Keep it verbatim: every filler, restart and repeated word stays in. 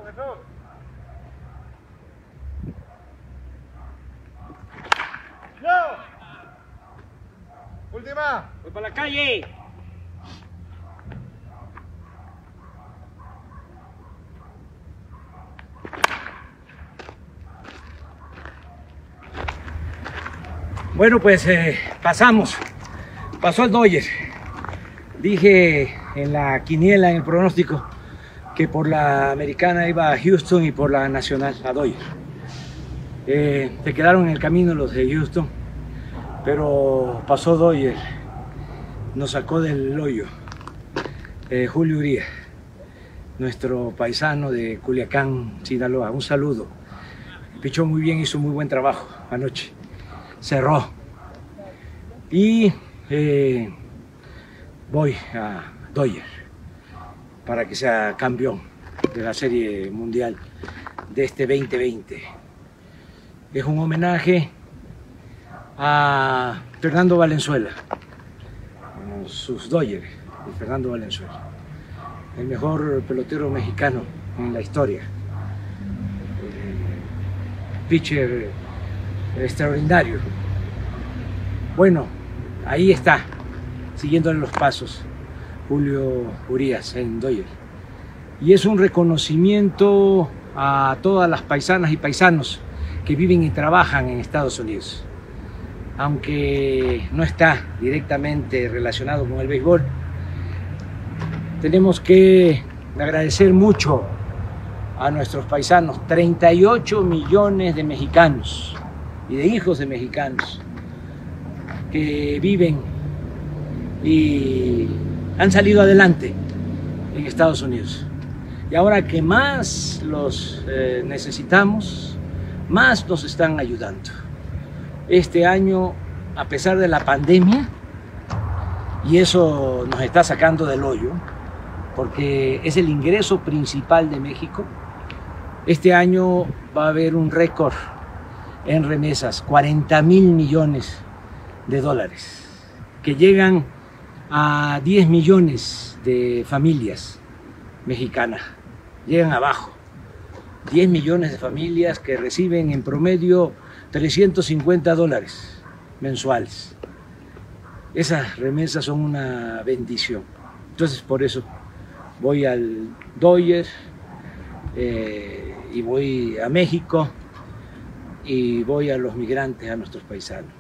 Última. Voy para la calle. Bueno, pues eh, pasamos. Pasó el Dodger. Dije en la quiniela, en el pronóstico, que por la americana iba a Houston y por la nacional a Dodger. Eh, se quedaron en el camino los de Houston, pero pasó Dodger. Nos sacó del hoyo. Eh, Julio Urías, nuestro paisano de Culiacán, Sinaloa. Un saludo. Pichó muy bien, hizo muy buen trabajo anoche. Cerró. Y eh, voy a Dodger para que sea campeón de la Serie Mundial de este veinte veinte. Es un homenaje a Fernando Valenzuela, sus Dodgers de Fernando Valenzuela, el mejor pelotero mexicano en la historia, eh, pitcher extraordinario. Bueno, ahí está, siguiéndole los pasos, Julio Urías en Dodger. Y es un reconocimiento a todas las paisanas y paisanos que viven y trabajan en Estados Unidos. Aunque no está directamente relacionado con el béisbol, tenemos que agradecer mucho a nuestros paisanos, treinta y ocho millones de mexicanos y de hijos de mexicanos que viven y han salido adelante en Estados Unidos. Y ahora que más los eh, necesitamos, más nos están ayudando. Este año, a pesar de la pandemia, y eso nos está sacando del hoyo, porque es el ingreso principal de México, este año va a haber un récord en remesas, cuarenta mil millones de dólares, que llegan a diez millones de familias mexicanas, llegan abajo, diez millones de familias que reciben en promedio trescientos cincuenta dólares mensuales. Esas remesas son una bendición. Entonces, por eso voy al Dodger eh, y voy a México y voy a los migrantes, a nuestros paisanos.